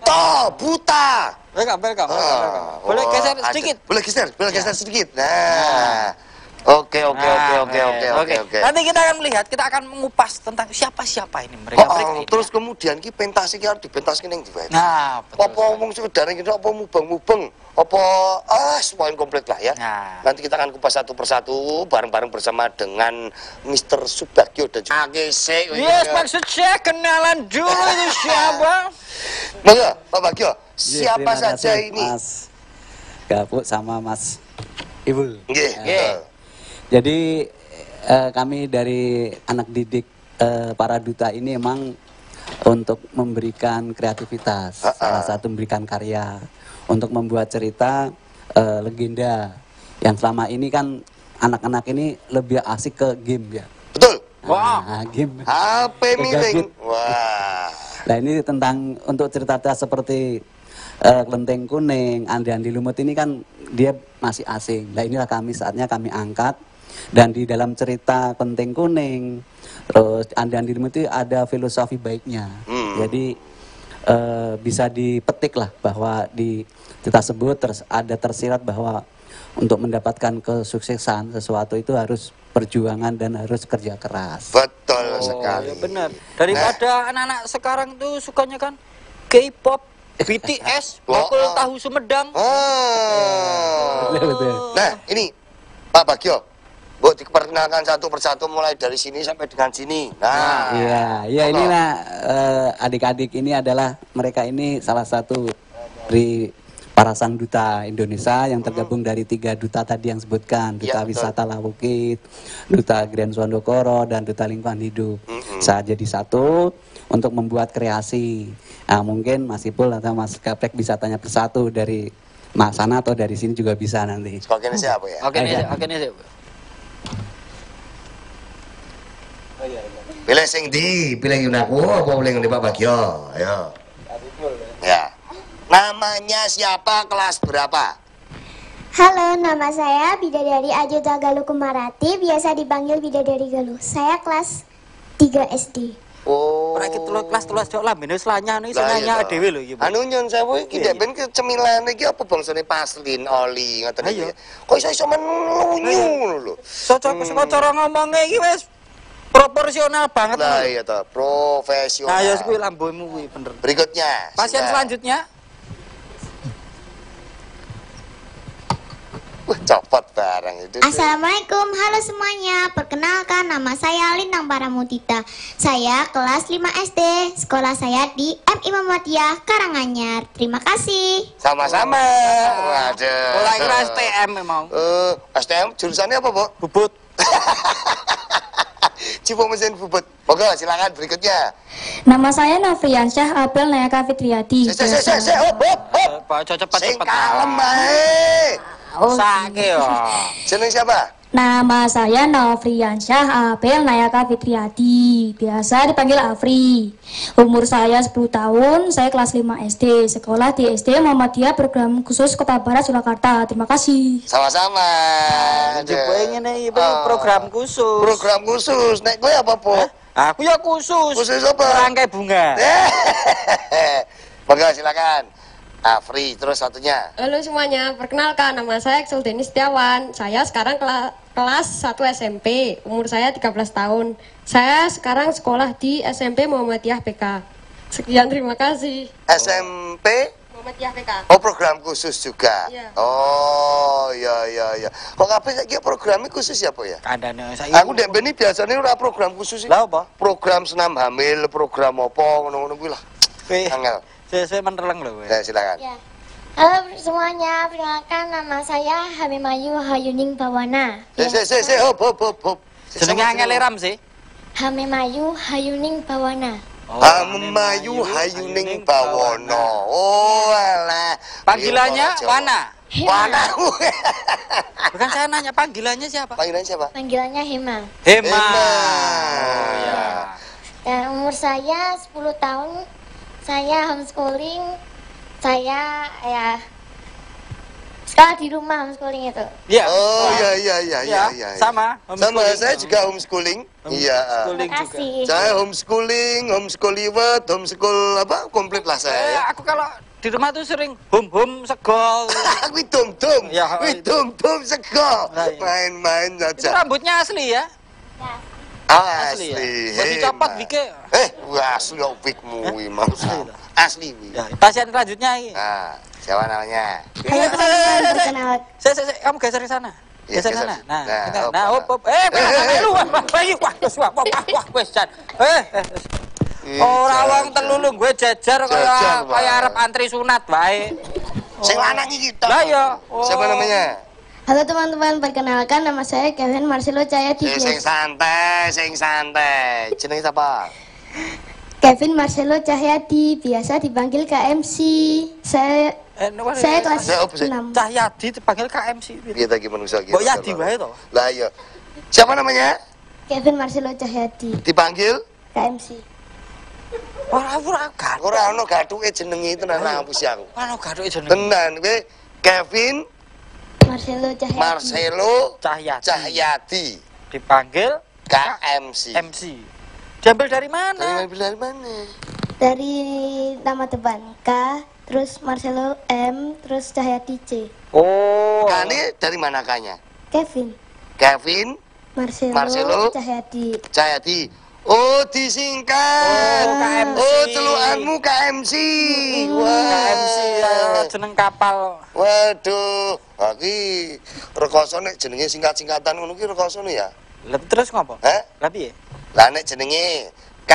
buta. Welcome. Boleh geser sedikit. Boleh geser sedikit. Nah. Oke. Nanti kita akan melihat, kita akan mengupas tentang siapa ini mereka ini. Terus kemudian ki pentas iki harus dipentaskan yang dibae. Nah, betul. Apa ngomong sekedar gitu, apa mubeng-mubeng, apa semuanya komplit lah ya. Nah. Nanti kita akan kupas satu persatu bareng-bareng bersama dengan Mr. Subagio dan juga Yes, maksud saya kenalan dulu itu siapa? Monggo, Pak Bagio. Siapa saja ini? Mas Gapuk sama Mas Ibul. Nggih. Jadi kami dari anak didik para duta ini emang untuk memberikan kreativitas, salah satu memberikan karya untuk membuat cerita legenda yang selama ini kan anak-anak ini lebih asik ke game ya. Betul. Nah, game. HP miring. Wah. Nah ini tentang untuk cerita-cerita seperti Kelenteng Kuning, Andi Lumut ini kan dia masih asing. Nah inilah saatnya kami angkat. Dan di dalam cerita Kelenteng Kuning, terus Andi Lumut itu ada filosofi baiknya. Jadi bisa dipetik lah bahwa di cerita tersebut ada tersirat bahwa untuk mendapatkan kesuksesan sesuatu itu harus perjuangan dan harus kerja keras. Betul sekali. Ya benar. Daripada anak-anak sekarang tuh sukanya kan K-pop, BTS, bakul tahu Sumedang. Betul. Nah, ini Pak Bagio. Bu, diperkenalkan satu persatu mulai dari sini sampai dengan sini. Nah, iya inilah adik-adik ini adalah mereka ini salah satu dari para sang duta Indonesia yang tergabung dari 3 duta tadi yang sebutkan, duta wisata Lawukit, duta Grand Swandokoro dan duta lingkungan hidup. Saya jadi satu untuk membuat kreasi. Nah, mungkin Mas Ipul atau Mas Gaplek bisa tanya persatu dari Mas sana atau dari sini juga bisa nanti. sebagai siapa ya? Oke nih. Pilih sing di, pilih Yunaku apa pilih Pak Bagio? Ayo. Ya. Namanya siapa, kelas berapa? Halo, nama saya Bidadari Ajuda Galuh Kumarati, biasa dipanggil Bidadari Galuh. Saya kelas 3 SD. Oh. Ora iki kelas jok lambene selanya iki selanya dhewe lho iki. Anu nyon sewu iki dek ben cemilan iki apa bangsane paslin oli ngoten iki. Kok iso menunyu ngono lho. Saka cara ngomongnya iki wis proporsional banget. Lah iya toh, profesional. Nah, ya kuwi lambemu kuwi bener. Berikutnya. Pasien selanjutnya. Copot barang itu. Assalamualaikum, halo semuanya. Perkenalkan, nama saya Lintang Paramutita. Saya kelas 5 SD. Sekolah saya di MI Muhammadiyah Karanganyar. Terima kasih. Sama-sama. Waduh. Mulai kira STM memang. STM jurusannya apa, Bu? Bubut. Cipu mesin bubut. Monggo silakan berikutnya. Nama saya Novriansyah Abel Nayaka Fitriadi. Hop. Cepat. Sing kalem bae. Sake yo. Jeneng siapa? Nama saya Novriansyah Abel Nayaka Fitriadi. Biasa dipanggil Afri. Umur saya 10 tahun, saya kelas 5 SD. Sekolah di SD Muhammadiyah Program Khusus Kota Barat Surakarta. Terima kasih. Sama-sama. Jebule ngene iki program khusus. Program khusus. Nek kowe apa, Bu? Aku ya khusus. Khusus apa? Rangkai bunga. Monggo silakan. Afri, terus satunya. Halo semuanya, perkenalkan nama saya Axel Denis Setiawan. Saya sekarang kelas 1 SMP, umur saya 13 tahun. Saya sekarang sekolah di SMP Muhammadiyah PK. Sekian, terima kasih. SMP? Muhammadiyah PK. Oh, program khusus juga? Iya. Oh, iya. Kok kabeh saiki programnya khusus ya, Bu ya? Kandane saiki. Aku ndek mbene biasanya ora program khusus. Lah apa? Program senam hamil, program apa ngono-ngono kuwi lah. Angel. Saya menterleng lho. Ya, silakan. Ya. Halo semuanya, perkenalkan nama saya Hamimayu Hayuning Bawana. Hop. Jenenge angel ram sih. Hamimayu Hayuning Bawana. Hamimayu Hayuning Bawana. Oh, alah. Panggilannya Wana. Wana. Bukan saya nanya panggilannya siapa? Panggilannya siapa? Panggilannya Hema. Hema. Oh, ya. Dan umur saya 10 tahun. Saya homeschooling. Saya Sekolah di rumah homeschooling itu. Iya. Oh iya. Sama. Sama saya juga homeschooling. Iya. Homeschooling Terima juga. kasih. Saya homeschooling, homeschooliwet, homeschool apa komplit lah saya ya. Aku kalau di rumah tuh sering hum segol. Wih dum-dum, Ya, wih dum-dum sego. Nah, iya. Main-main Itu saja. rambutnya asli ya? Asli. ya? Mau dicopot Wike. Wah asli ya wigmu memang. Asli lah. Asli wi. Ya, pasien selanjutnya ini. Nah, siapa namanya? Halo teman-teman, perkenalkan. Saya, kamu geser ke sana. Iya, Geser ke geser. sana. Nah, Nah, hop. Lu wah, wes jan. Ora wong telulung gue jejer Jejer, kaya Pak. arep antri sunat wae. Sing lanang iki to. Lah ya. Siapa namanya? Halo teman-teman, perkenalkan nama saya Kevin Marcelo Cahyadi. Sing santai. Jenenge siapa? Kevin Marcelo Cahyadi, biasa dipanggil KMC. Saya kelas Saya apa sih? 6. Cahyadi dipanggil KMC. Piye ta ki manusa ki? Mbok Yadi wae to. Lah iya. Siapa namanya? Kevin Marcelo Cahyadi, Dipanggil? KMC. Ora gak. Ora ono gathuke jenenge tenan ngampus aku. Ora gathuke jeneng. Tenan kowe Kevin Marcelo Cahyadi. Marcelo Cahyadi. Cahyadi Dipanggil KMC. MC. Diambil dari mana? Dari mana? Dari nama depan K, terus Marcelo M, terus Cahyadi C. Oh. Kane dari mana kanya? Kevin Kevin Marcelo Cahyadi. Cahyadi. Oh, disingkat. Oh, KMC. Oh, celukanmu KMC. Wah, KMC ya, jeneng kapal. Waduh, iki rekoso nek jenenge singkat-singkatan ngono ki rekoso ya. Lah terus ngopo? Hah? Lah piye? Lah nek jenenge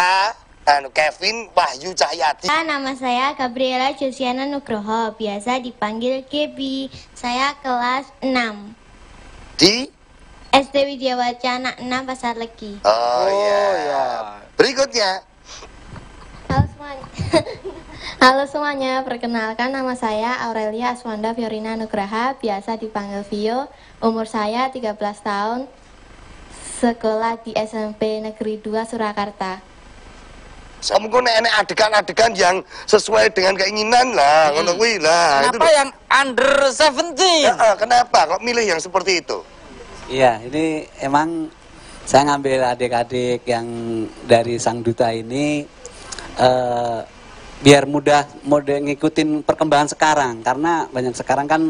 Kevin Wahyu Cahyadi. Nama saya Gabriela Josiana Nugroho, biasa dipanggil Gebi. Saya kelas 6. Di SD Widya Wacana 6 Pasar Legi. Oh, ya. Berikutnya. Halo semuanya. Halo semuanya, perkenalkan nama saya Aurelia Aswanda Fiorina Nugraha, biasa dipanggil Vio. Umur saya 13 tahun. Sekolah di SMP Negeri 2 Surakarta. Kamu kok nek adegan-adegan yang sesuai dengan keinginan lah, ngono kuwi lah. Kenapa yang under 17? Kenapa kok milih yang seperti itu? Iya, ini emang saya ngambil adik-adik yang dari Sang Duta ini biar mudah ngikutin perkembangan sekarang, karena banyak sekarang kan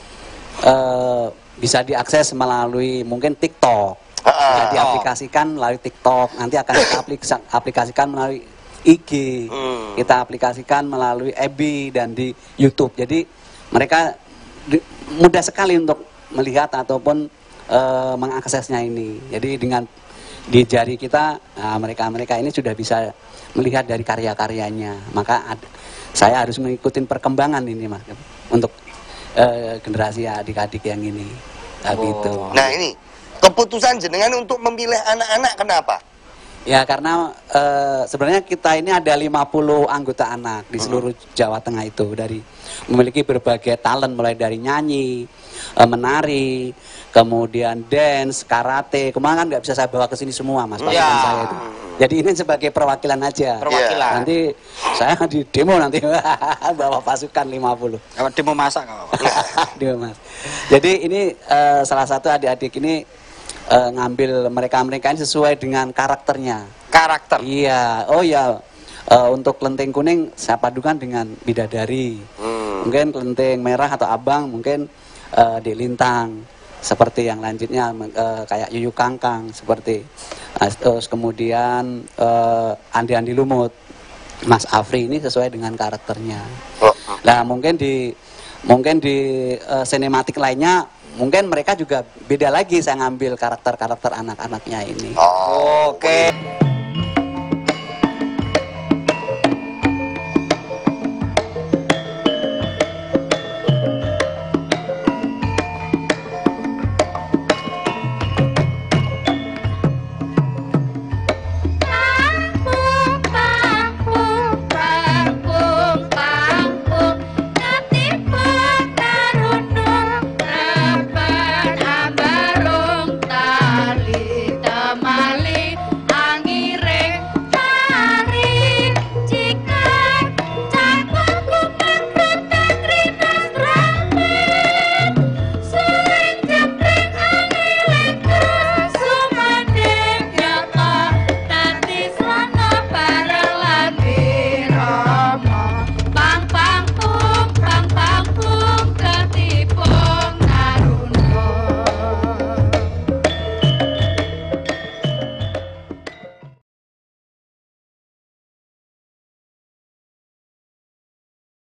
bisa diakses melalui mungkin TikTok, bisa diaplikasikan melalui TikTok, nanti akan kita aplikasikan melalui IG, kita aplikasikan melalui FB dan di YouTube. Jadi mereka mudah sekali untuk melihat ataupun mengaksesnya ini. Jadi dengan di jari kita, mereka ini sudah bisa melihat dari karya-karyanya. Maka saya harus mengikuti perkembangan ini, Mas, untuk generasi adik-adik yang ini. Gitu. Nah ini keputusan jenengan untuk memilih anak-anak kenapa? Ya karena sebenarnya kita ini ada 50 anggota anak di seluruh Jawa Tengah itu, dari memiliki berbagai talent mulai dari nyanyi, menari, kemudian dance, karate. Kemarin kan nggak bisa saya bawa ke sini semua, Mas, pasukan saya itu. Jadi ini sebagai perwakilan aja. Perwakilan. Nanti saya di demo nanti bawa pasukan 50. Demo masak nggak apa-apa. Demo Mas. Jadi ini salah satu adik-adik ini ngambil mereka ini sesuai dengan karakternya. Karakter. Iya, oh ya, untuk kelenteng kuning saya padukan dengan bidadari. Mungkin kelenteng merah atau abang mungkin di lintang. Seperti yang lanjutnya kayak Yuyu Kangkang seperti. Terus kemudian Andi Lumut, Mas Afri ini sesuai dengan karakternya. Nah mungkin di sinematik lainnya mungkin mereka juga beda lagi, saya ngambil karakter-karakter anak-anaknya ini. Oke.